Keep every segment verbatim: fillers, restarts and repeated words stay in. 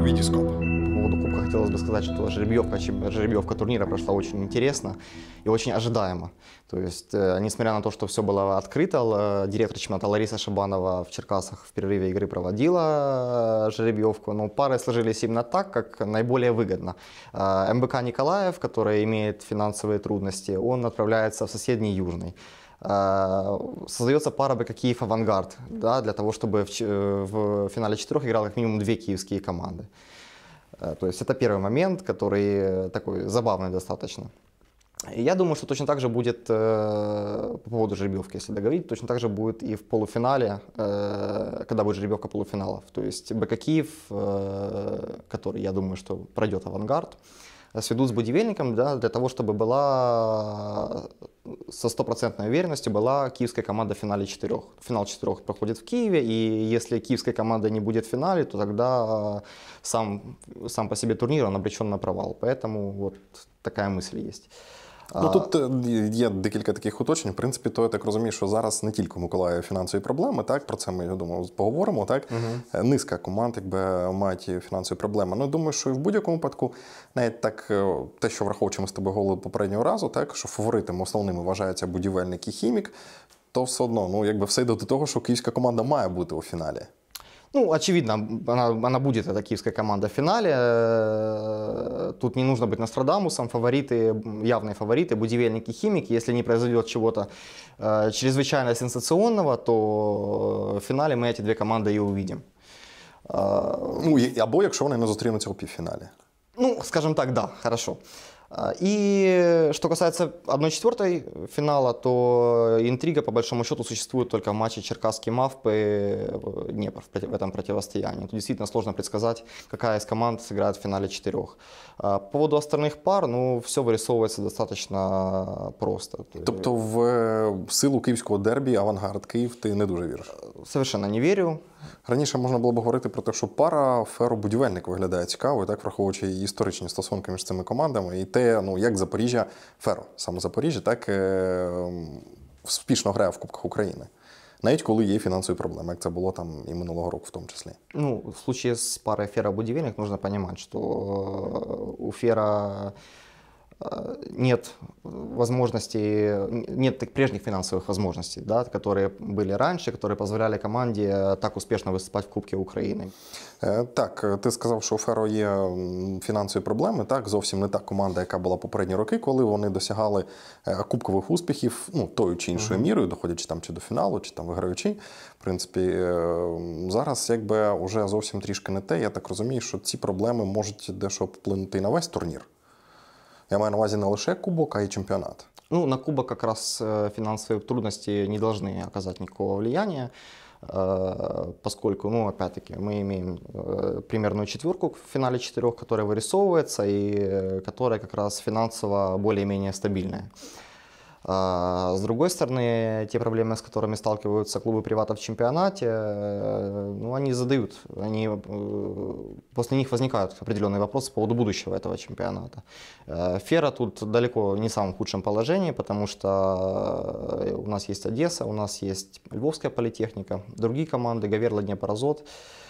Витископ. По поводу Кубка хотелось бы сказать, что жеребьевка, жеребьевка турнира прошла очень интересно и очень ожидаемо. То есть, э, несмотря на то, что все было открыто, э, директор чемпионата Лариса Шабанова в Черкасах в перерыве игры проводила э, жеребьевку, но пары сложились именно так, как наиболее выгодно. Э, МБК Николаев, который имеет финансовые трудности, он отправляется в соседний Южный. Создается пара БК Киев-Авангард, да, для того, чтобы в, в финале четырех играло как минимум две киевские команды. То есть это первый момент, который такой забавный достаточно. И я думаю, что точно так же будет, по поводу жеребьевки, если договорить, точно так же будет и в полуфинале, когда будет жеребьевка полуфиналов. То есть БК Киев, который, я думаю, что пройдет Авангард, сведут с Будивельником, да, для того, чтобы была со стопроцентной уверенностью была киевская команда в финале четырех. Финал четырех проходит в Киеве, и если киевская команда не будет в финале, то тогда сам, сам по себе турнир он обречен на провал. Поэтому вот такая мысль есть. Ну, тут є декілька таких уточнень. В принципі, то я так розумію, що зараз не тільки у Миколаєва фінансові проблеми, так, про це ми, я думаю, поговоримо, так. Угу. Низка команд, якби, мають фінансові проблеми. Ну, думаю, що і в будь-якому випадку, навіть так, те, що враховуючи ми з тобою голову попереднього разу, так, що фаворитами основними вважаються Будівельник і Хімік, то все одно, ну, якби все йде до того, що київська команда має бути у фіналі. Ну, очевидно, она, она будет, эта киевская команда в финале. Тут не нужно быть Нострадамусом. Фавориты, явные фавориты, Будивельник и Химик. Если не произойдет чего-то э, чрезвычайно сенсационного, то в финале мы эти две команды и увидим. Ну, або якщо вони не зустрінуться у півфіналі. Ну, скажем так, да, хорошо. И что касается одной четвертой финала, то интрига по большому счету существует только в матче Черкасский Мавпы Днепр в этом противостоянии. Тут действительно сложно предсказать, какая из команд сыграет в финале четырех. По поводу остальных пар, ну, все вырисовывается достаточно просто. Тобто в силу київського дербі Авангард Київ ти не дуже віриш? Совершенно не вірю. Раніше можна було б говорити про те, що пара Феро-Будівельник виглядає цікаво, так, враховуючи історичні стосунки між цими командами. І те, ну, як Запоріжжя, Феро, саме Запоріжжя, так е- успішно грає в Кубках України. Навіть коли є фінансові проблеми, як це було там і минулого року в тому числі. Ну, в случае с парой Феро-Будивельник нужно понимать, что у Фера нет возможностей, нет прежних финансовых возможностей, да, которые были раньше, которые позволяли команде так успешно выступать в Кубке України. Так, ти сказав, що у Феро є фінансові проблеми, так, зовсім не та команда, яка була попередні роки, коли вони досягали кубкових успіхів, ну, тою чи іншою uh-huh. мірою, доходячи там чи до фіналу, чи там виграючи. В принципі, зараз якби вже зовсім трішки не те. Я так розумію, що ці проблеми можуть дещо вплинути і на весь турнір. Я маю на увазі не лише кубок, а й чемпіонат. Ну, на кубок как раз финансовые трудности не должны оказать никакого влияния, поскольку, ну, опять-таки, мы имеем примерную четверку в финале четырех, которая вырисовывается и которая как раз финансово более-менее стабильная. С другой стороны, те проблемы, с которыми сталкиваются клубы привата в чемпионате, ну, они задают, они, после них возникают определенные вопросы по поводу будущего этого чемпионата. Фера тут далеко не в самом худшем положении, потому что у нас есть Одесса, у нас есть Львовская политехника, другие команды, Гаверла, Днепр, Азот.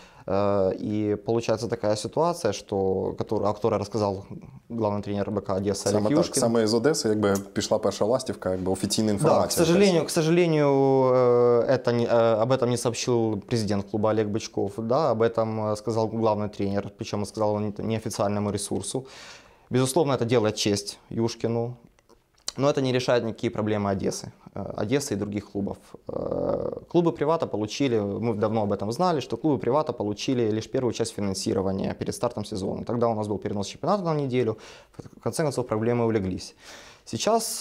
И получается такая ситуация, что, которую, о которой рассказал главный тренер БК Одесса Олег Юшкин. Так, саме з Одеси якби пішла перша ластівка, якби офіційна інформація. Да, к сожалению, к сожалению, это не, об этом не сообщил президент клуба Олег Бычков, да, об этом сказал главный тренер, причем он сказал он неофициальному ресурсу. Безусловно, это делает честь Юшкину. Но это не решает никакие проблемы Одессы, Одессы и других клубов. Клубы привата получили, мы давно об этом знали, что клубы привата получили лишь первую часть финансирования перед стартом сезона. Тогда у нас был перенос чемпионата на неделю, в конце концов проблемы улеглись. Сейчас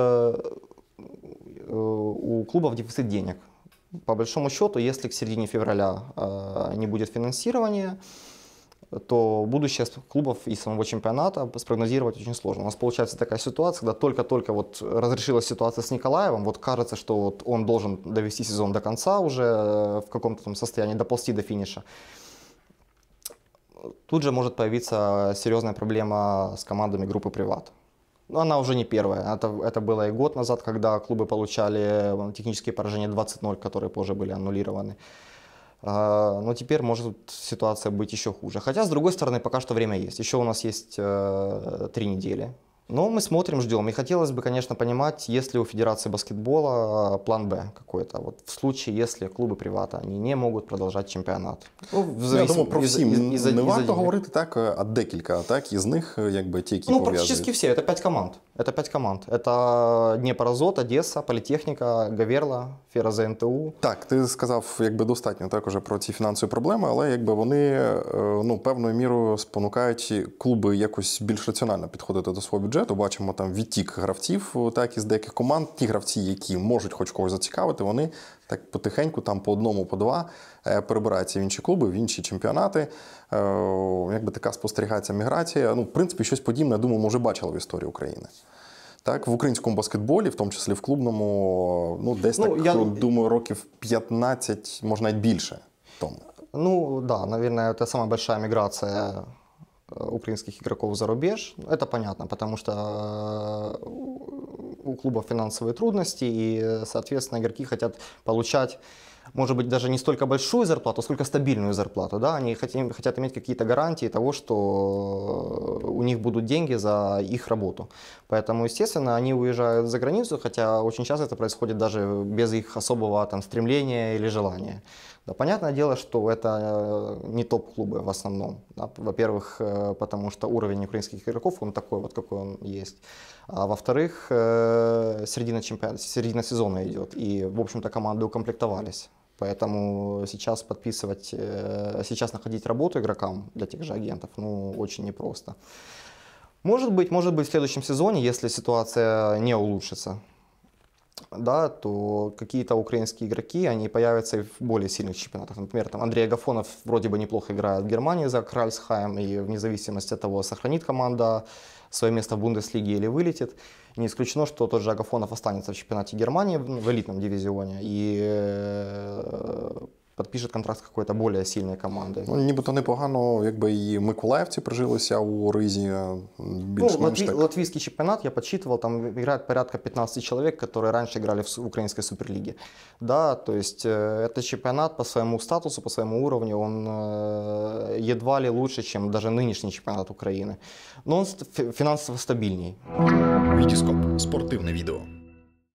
у клубов дефицит денег. По большому счету, если к середине февраля не будет финансирования, то будущее клубов и самого чемпионата спрогнозировать очень сложно. У нас получается такая ситуация, когда только-только вот разрешилась ситуация с Николаевым, вот кажется, что вот он должен довести сезон до конца уже в каком-то там состоянии, доползти до финиша. Тут же может появиться серьезная проблема с командами группы «Приват». Она уже не первая. Это, это было и год назад, когда клубы получали технические поражения двадцать ноль, которые позже были аннулированы. А, но теперь может ситуация быть еще хуже. Хотя, с другой стороны, пока что время есть. Еще у нас есть э, три недели. Но мы смотрим, ждем. И хотелось бы, конечно, понимать, есть ли у Федерации баскетбола план «Б» какой-то. Вот в случае, если клубы привата, они не можуть продовжати чемпіонат. Ну, я думаю, про всі не варто говорити так, а декілька, так, із них, якби ті, які ну, пов'язують. практически все. Это пять команд. Это пять команд. Это Дніпро-Азот, Одеса, Політехніка, Гаверла, Ферро-ЗНТУ. Так, ти сказав, якби достатньо так уже про ці фінансові проблеми, але якби вони, ну, певною мірою спонукають клуби якось більш раціонально підходити до свого бюджету. Бачимо там відтік гравців, так, із деяких команд. Ті гравці, які можуть хоч когось зацікавити, вони так потихеньку, там по одному, по два перебираються в інші клуби, в інші чемпіонати. Якби така спостерігається міграція. Ну, в принципі, щось подібне, я думаю, ми вже бачили в історії України. Так, в українському баскетболі, в тому числі в клубному, ну, десь, ну, так, я думаю, років п'ятнадцять, може, навіть більше тому. Ну, да, наверное, это самая большая миграция украинских игроков за рубеж. Это понятно, потому что у клубов финансовые трудности, и, соответственно, игроки хотят получать, может быть, даже не столько большую зарплату, сколько стабильную зарплату. Да? Они хотят, хотят иметь какие-то гарантии того, что у них будут деньги за их работу. Поэтому, естественно, они уезжают за границу, хотя очень часто это происходит даже без их особого там, стремления или желания. Да, понятное дело, что это не топ-клубы в основном. Да? Во-первых, потому что уровень украинских игроков, он такой вот, какой он есть. А во-вторых, середина, чемпион... середина сезона идет, и, в общем-то, команды укомплектовались. Поэтому сейчас подписывать, сейчас находить работу игрокам для тех же агентов, ну, очень непросто. Может быть, может быть, в следующем сезоне, если ситуация не улучшится, да, то какие-то украинские игроки, они появятся и в более сильных чемпионатах. Например, там Андрей Агафонов вроде бы неплохо играет в Германии за Кральсхайм, и вне зависимости от того, сохранит команда свое место в Бундеслиге или вылетит. Не исключено, что тот же Агафонов останется в чемпионате Германии в элитном дивизионе и підпише контракт з якоюсь більш сильною командою. Ну, нібито непогано, якби і миколаївці прижилися у Ризі. Ну, латвий, латвийский чемпионат, я подсчитывал, там играет порядка пятнадцать человек, которые раньше играли в украинской суперлиге. Да, то есть этот чемпионат по своему статусу, по своему уровню, он едва ли лучше, чем даже нынешний чемпионат Украины. Но он финансово стабильней. Вітіскоп. Спортивне відео.